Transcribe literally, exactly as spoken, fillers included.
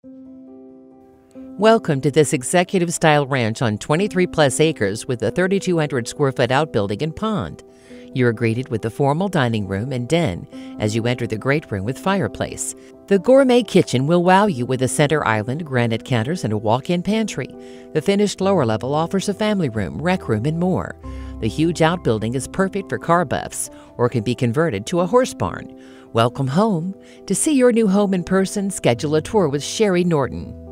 Welcome to this executive style ranch on twenty-three plus acres with a thirty-two hundred square foot outbuilding and pond. You are greeted with the formal dining room and den as you enter the great room with fireplace. The gourmet kitchen will wow you with a center island, granite counters, and a walk-in pantry. The finished lower level offers a family room, rec room, and more. The huge outbuilding is perfect for car buffs or can be converted to a horse barn. Welcome home. To see your new home in person, schedule a tour with Sherry Norton.